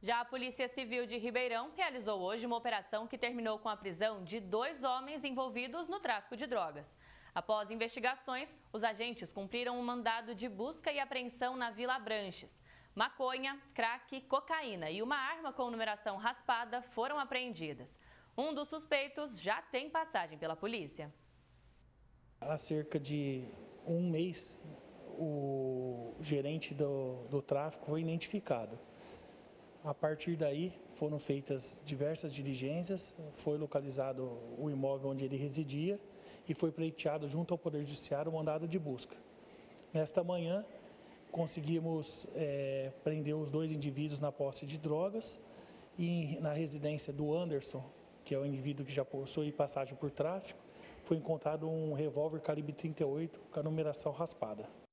Já a Polícia Civil de Ribeirão realizou hoje uma operação que terminou com a prisão de 2 homens envolvidos no tráfico de drogas. Após investigações, os agentes cumpriram um mandado de busca e apreensão na Vila Branches. Maconha, crack, cocaína e uma arma com numeração raspada foram apreendidas. Um dos suspeitos já tem passagem pela polícia. Há cerca de um mês, o gerente do tráfico foi identificado. A partir daí, foram feitas diversas diligências, foi localizado o imóvel onde ele residia e foi pleiteado junto ao Poder Judiciário o mandado de busca. Nesta manhã, conseguimos prender os 2 indivíduos na posse de drogas e na residência do Anderson, que é o indivíduo que já possui passagem por tráfico, foi encontrado um revólver calibre 38 com a numeração raspada.